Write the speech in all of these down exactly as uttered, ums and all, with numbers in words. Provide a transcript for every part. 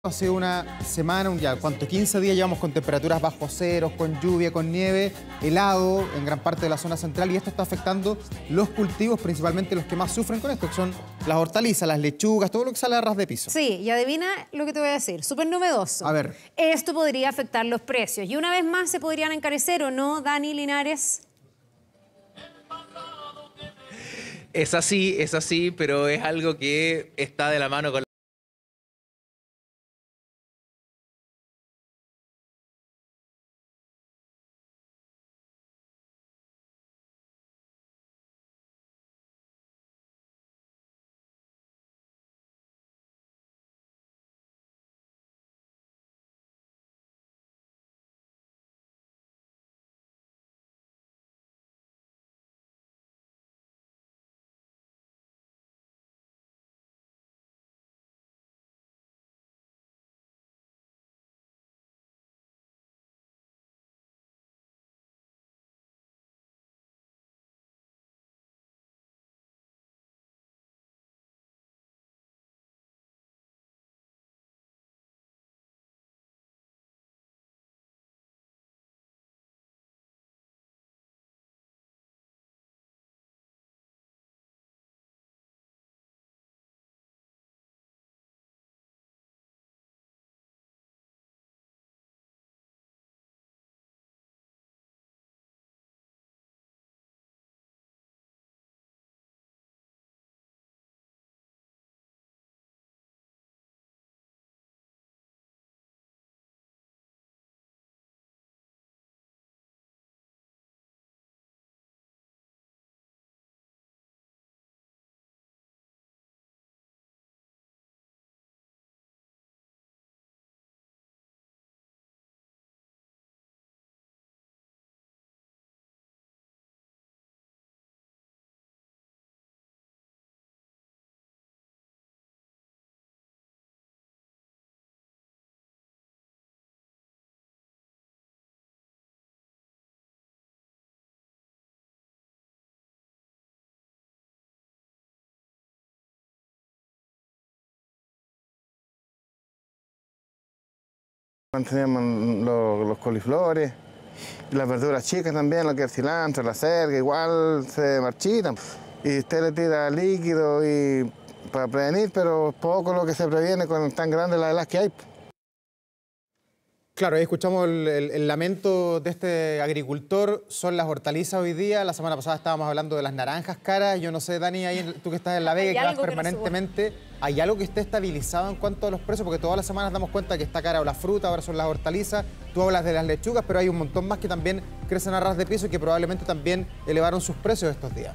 Hace una semana, un día, ¿cuánto? quince días llevamos con temperaturas bajo ceros, con lluvia, con nieve, helado en gran parte de la zona central, y esto está afectando los cultivos, principalmente los que más sufren con esto, que son las hortalizas, las lechugas, todo lo que sale a ras de piso. Sí, y adivina lo que te voy a decir, súper novedoso. A ver. Esto podría afectar los precios, y una vez más se podrían encarecer, ¿o no, Dani Linares? Es así, es así, pero es algo que está de la mano con Mantenemos los, los coliflores, las verduras chicas también, lo que es el cilantro, la acelga, igual se marchitan. Y usted le tira líquido y para prevenir, pero poco lo que se previene con tan grandes las helas que hay. Claro, ahí escuchamos el, el, el lamento de este agricultor, son las hortalizas hoy día. La semana pasada estábamos hablando de las naranjas caras. Yo no sé, Dani, ahí en, tú que estás en La Vega, que vas permanentemente, ¿hay algo que esté estabilizado en cuanto a los precios? Porque todas las semanas damos cuenta que está cara o la fruta, ahora son las hortalizas. Tú hablas de las lechugas, pero hay un montón más que también crecen a ras de piso y que probablemente también elevaron sus precios estos días.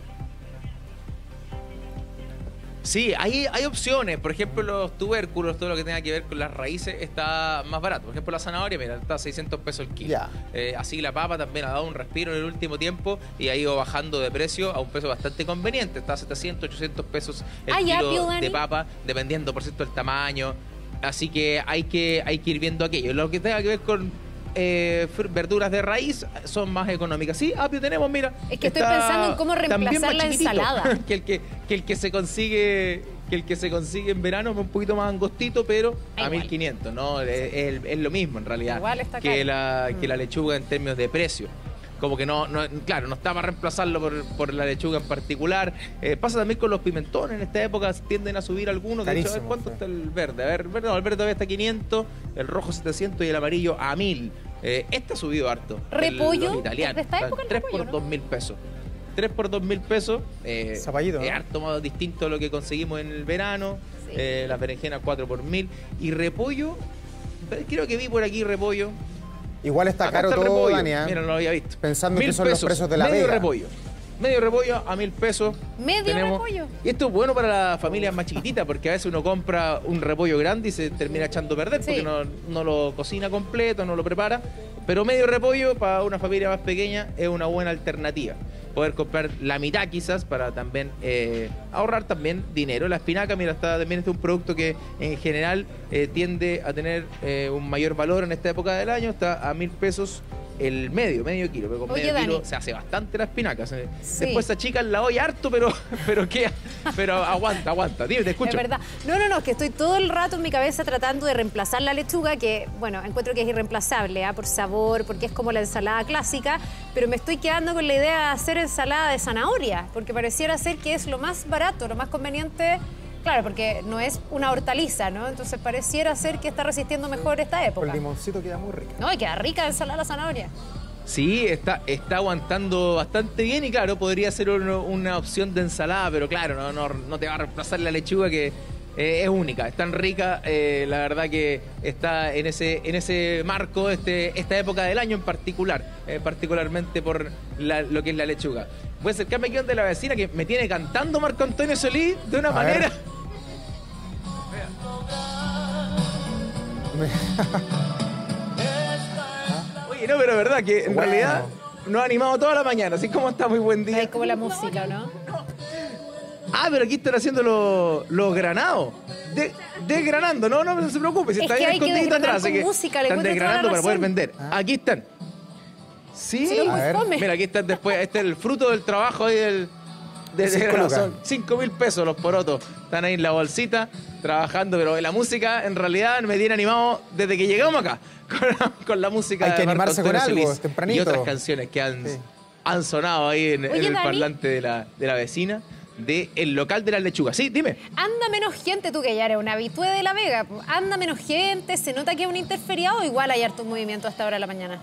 Sí, hay, hay opciones. Por ejemplo, los tubérculos, todo lo que tenga que ver con las raíces, está más barato. Por ejemplo, la zanahoria, mira, está a seiscientos pesos el kilo. Yeah. Eh, así la papa también ha dado un respiro en el último tiempo y ha ido bajando de precio a un peso bastante conveniente. Está a setecientos, ochocientos pesos el ah, kilo ya, de Dani. papa, dependiendo, por cierto, del tamaño. Así que hay que, hay que ir viendo aquello. Lo que tenga que ver con Eh, verduras de raíz son más económicas. Sí, apio tenemos, mira. Es que estoy pensando en cómo reemplazar la ensalada. que, el que, que el que se consigue que el que se consigue en verano es un poquito más angostito, pero a mil quinientos, ¿no? Es, es, es lo mismo en realidad igual está que, caro. la, mm. que la lechuga en términos de precio. Como que no, no, claro, no está para reemplazarlo por, por la lechuga en particular. Eh, pasa también con los pimentones, en esta época tienden a subir algunos. De hecho, a ver, ¿cuánto está el verde? A ver, el verde, no, el verde todavía está a quinientos, el rojo setecientos y el amarillo a mil. Eh, este ha subido harto. ¿Repollo? Los italianos. ¿De esta época el tres repollo, por no? dos mil pesos. tres por dos mil pesos. Eh, Zapallito, ¿no? Es harto más distinto a lo que conseguimos en el verano. Sí. Eh, las berenjenas cuatro por mil. Y repollo, creo que vi por aquí repollo. Igual está Acá caro está el todo, repollo. Dani, ¿eh? Mira, no lo había visto. Pensando Mil que son pesos, los precios de La medio Vega. repollo. Medio repollo a mil pesos. ¿Medio Tenemos. repollo? Y esto es bueno para las familias más chiquititas, porque a veces uno compra un repollo grande y se termina echando a perder, Sí. porque no, no lo cocina completo, no lo prepara. Pero medio repollo para una familia más pequeña es una buena alternativa. Poder comprar la mitad quizás para también eh, ahorrar también dinero. La espinaca, mira, está, también es un producto que en general eh, tiende a tener eh, un mayor valor en esta época del año. Está a mil pesos el medio, medio kilo. Pero con Oye, medio Dani. kilo se hace bastante la espinaca. Se- Sí. Después se achican la olla harto, pero, pero queda, pero aguanta, aguanta. Dime, te escucho. Es verdad. No, no, no, es que estoy todo el rato en mi cabeza tratando de reemplazar la lechuga, que, bueno, encuentro que es irreemplazable, ¿eh? Por sabor, porque es como la ensalada clásica, pero me estoy quedando con la idea de hacer ensalada de zanahoria, porque pareciera ser que es lo más barato, lo más conveniente. Claro, porque no es una hortaliza, ¿no? Entonces pareciera ser que está resistiendo mejor esta época. Con limoncito queda muy rica. No, y queda rica la ensalada de la zanahoria. Sí, está, está aguantando bastante bien y claro, podría ser uno, una opción de ensalada, pero claro, no, no, no te va a reemplazar la lechuga que eh, es única, es tan rica, eh, la verdad que está en ese, en ese marco este, esta época del año en particular, eh, particularmente por la, lo que es la lechuga. Voy a acercarme aquí donde la vecina que me tiene cantando Marco Antonio Solís de una a manera... Ver. Oye, no, pero es verdad que en Bueno. realidad nos ha animado toda la mañana, así como está muy buen día. Es como la música, ¿no? Ah, pero aquí están haciendo los, los granados. De, desgranando, no, no, no se preocupe, si Es está que bien hay que escondidito desgranar atrás. así con que música, le están encuentro toda la desgranando para poder razón. vender. Ah. Aquí están. Sí. Sí, A ver. fome. Mira, aquí están después. Este es el fruto del trabajo ahí del. De Cinco desgranado. lucas. Son cinco mil pesos los porotos. Están ahí en la bolsita trabajando, pero la música en realidad me tiene animado desde que llegamos acá. Con la, con la música Hay que de Marco animarse con Antonio algo, Solís tempranito. y otras canciones que han, Sí. han sonado ahí en, en Oye, el Dani. parlante de la, de la vecina del local de las lechugas. Sí, dime. Anda menos gente, tú que ya eres una habitué de La Vega. Anda menos gente, se nota que es un interferiado, igual hay harto movimiento hasta ahora de la mañana.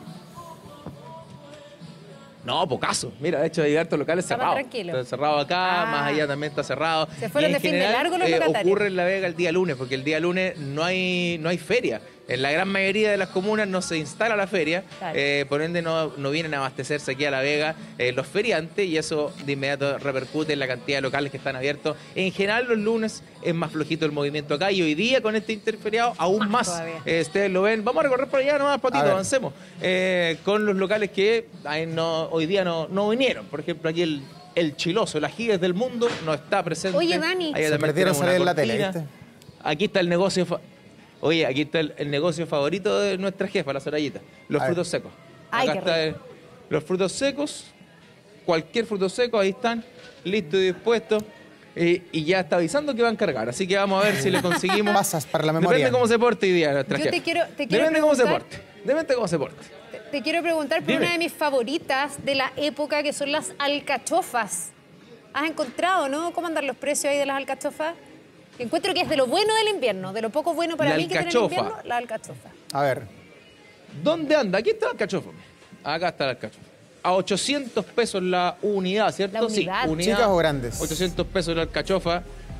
No, pocaso. Mira, de hecho hay hartos locales Está más cerrados. tranquilo. Está cerrado acá, Ah. más allá también está cerrado. Se fueron Y en de fin de general, largo los eh, locatarios. ocurre en La Vega el día lunes, porque el día lunes no hay, no hay feria. En la gran mayoría de las comunas no se instala la feria, Claro. eh, por ende no, no vienen a abastecerse aquí a La Vega eh, los feriantes y eso de inmediato repercute en la cantidad de locales que están abiertos. En general los lunes es más flojito el movimiento acá y hoy día con este interferiado aún Más más. todavía. Eh, ustedes lo ven. Vamos a recorrer por allá nomás, A Patito, ver. avancemos. Eh, con los locales que ay, no, hoy día no, no vinieron. Por ejemplo, aquí el, el Chiloso, el Ajíes del Mundo, no está presente. Oye, Dani. Allá Se también perdieron tenemos salir una en la tele, cortina. ¿viste? Aquí está el negocio... fa- Oye, aquí está el, el negocio favorito de nuestra jefa, la Sorayita. Los A ver. frutos secos. Ay, Acá qué está el- los frutos secos. Cualquier fruto seco, ahí están. Listos y dispuestos. Eh, y ya está avisando que va a encargar. Así que vamos a ver si le conseguimos. Pasas para la memoria. Depende cómo se porte hoy día nuestra Yo jefa. te quiero- te quiero Depende cómo se preguntar- porte. Depende cómo se porte. Te, te quiero preguntar por Dime. una de mis favoritas de la época, que son las alcachofas. ¿Has encontrado, no? ¿Cómo andan los precios ahí de las alcachofas? Encuentro que es de lo bueno del invierno, de lo poco bueno para La mí que tiene el alcachofa. invierno, la alcachofa. A ver. ¿Dónde anda? Aquí está el alcachofa. Acá está el alcachofa. A ochocientos pesos la unidad, ¿cierto? La unidad. Sí, unidad. ¿Chicas o grandes? ochocientos pesos la alcachofa.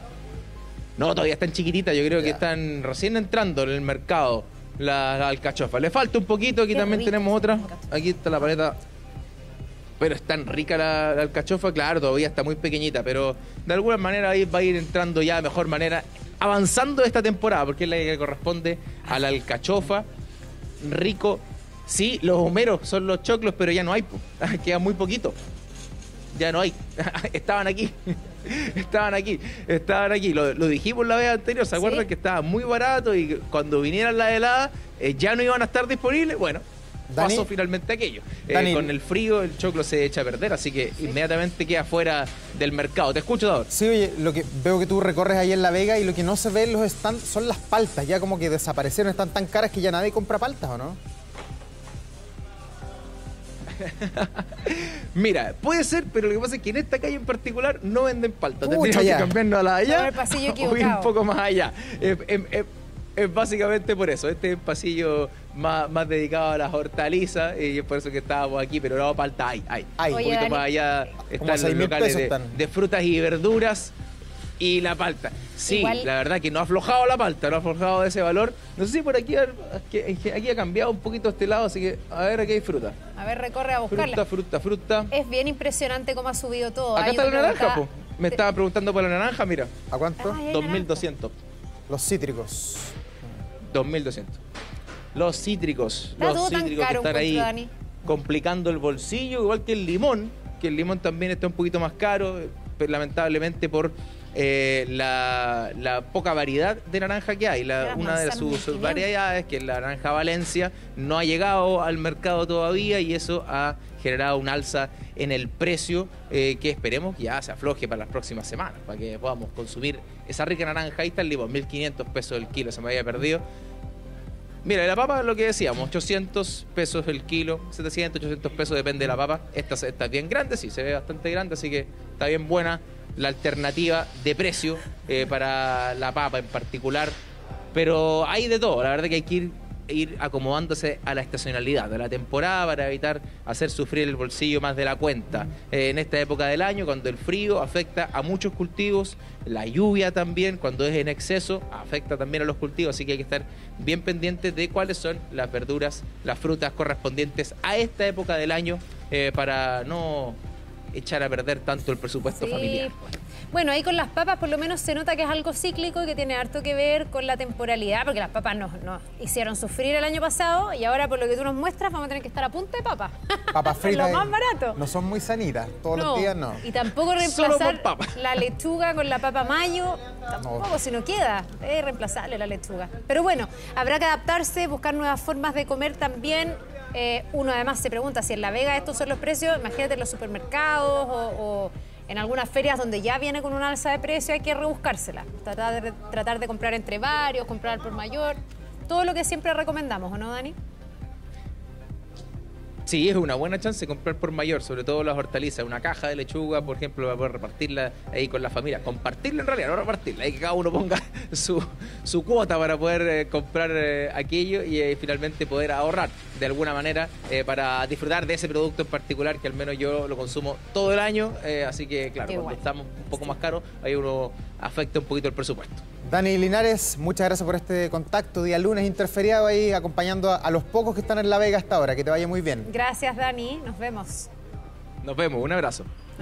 No, todavía están chiquititas. Yo creo que Ya. están recién entrando en el mercado la, la alcachofa. Le falta un poquito. Aquí Qué también rica tenemos otra. esa alcachofa. Aquí está la paleta. Pero es tan rica la, la alcachofa. Claro, todavía está muy pequeñita. Pero de alguna manera ahí va a ir entrando ya de mejor manera. Avanzando esta temporada. Porque es la que corresponde a la alcachofa. Rico. Sí, los homeros son los choclos, pero ya no hay. po. Queda muy poquito. Ya no hay. Estaban aquí. Estaban aquí. Estaban aquí. Lo, lo dijimos la vez anterior. ¿Se acuerdan Sí. que estaba muy barato y que cuando vinieran las heladas eh, ya no iban a estar disponibles? Bueno, Dani. pasó finalmente aquello. Eh, Dani. con el frío el choclo se echa a perder, así que inmediatamente queda fuera del mercado. Te escucho, Dador. Sí, oye, lo que veo que tú recorres ahí en La Vega y lo que no se ve en los stands son las paltas. Ya como que desaparecieron, están tan caras que ya nadie compra paltas, ¿o no? Mira, puede ser, pero lo que pasa es que en esta calle en particular no venden palta. Pucha, Tendríamos ya. que cambiarnos a la de allá Vamos al pasillo o ir un equivocado. poco más allá. Es, es- es- es básicamente por eso. Este es un pasillo más, más dedicado a las hortalizas y es por eso que estábamos aquí, pero no, palta hay, hay. Hay. Un Oye, poquito Dani. más allá Como están los seis mil locales pesos de, están. de frutas y verduras y la palta. Sí, Igual- la verdad que no ha aflojado la palta, no ha aflojado de ese valor. No sé si por aquí, aquí, aquí ha cambiado un poquito este lado, así que a ver, aquí hay fruta. A ver, recorre a buscarla. Fruta, fruta, fruta. Es bien impresionante cómo ha subido todo. Acá Ah, está yo la te naranja, preguntaba- po. Me estaba preguntando por la naranja, mira. ¿A cuánto? Ay, hay dos mil naranja. doscientos. Los cítricos. dos mil doscientos. Los cítricos. Está Los todo tan cítricos caro, que están ahí encuentro, Dani. complicando el bolsillo, igual que el limón, que el limón también está un poquito más caro, eh, pero lamentablemente por eh, la, la poca variedad de naranja que hay. La, una de sus, sus variedades, que es la naranja Valencia, no ha llegado al mercado todavía y eso ha generado un alza en el precio eh, que esperemos que ya se afloje para las próximas semanas, para que podamos consumir esa rica naranja. Ahí está el limón, mil quinientos pesos el kilo, se me había perdido. Mira, la papa, lo que decíamos, ochocientos pesos el kilo, setecientos, ochocientos pesos, depende de la papa. Esta, esta es bien grande, sí, se ve bastante grande, así que está bien buena la alternativa de precio eh, para la papa en particular. Pero hay de todo, la verdad que hay que ir, ir acomodándose a la estacionalidad de la temporada para evitar hacer sufrir el bolsillo más de la cuenta. Eh, en esta época del año, cuando el frío afecta a muchos cultivos, la lluvia también, cuando es en exceso, afecta también a los cultivos, así que hay que estar bien pendientes de cuáles son las verduras, las frutas correspondientes a esta época del año eh, para no echar a perder tanto el presupuesto sí. familiar. Bueno, ahí con las papas por lo menos se nota que es algo cíclico y que tiene harto que ver con la temporalidad, porque las papas nos, nos hicieron sufrir el año pasado y ahora por lo que tú nos muestras vamos a tener que estar a punta de papa. Papas fritas. Lo más barato. No son muy sanitas, todos no, los días no. Y tampoco reemplazar la lechuga con la papa mayo, tampoco, no. si no queda, es reemplazable la lechuga. Pero bueno, habrá que adaptarse, buscar nuevas formas de comer también. Eh, uno además se pregunta si en La Vega estos son los precios, imagínate en los supermercados o... o en algunas ferias donde ya viene con una alza de precio hay que rebuscársela, tratar de, tratar de comprar entre varios, comprar por mayor, todo lo que siempre recomendamos, ¿o no, Dani? Sí, es una buena chance comprar por mayor, sobre todo las hortalizas. Una caja de lechuga, por ejemplo, para poder repartirla ahí con la familia. Compartirla en realidad, no repartirla. Hay que cada uno ponga su, su cuota para poder eh, comprar eh, aquello y eh, finalmente poder ahorrar de alguna manera eh, para disfrutar de ese producto en particular, que al menos yo lo consumo todo el año. Eh, así que, claro, Qué cuando bueno. estamos un poco más caros, ahí uno afecta un poquito el presupuesto. Dani Linares, muchas gracias por este contacto. Día lunes interferiado ahí, acompañando a, a los pocos que están en La Vega hasta ahora. Que te vaya muy bien. Gracias, Dani. Nos vemos. Nos vemos. Un abrazo.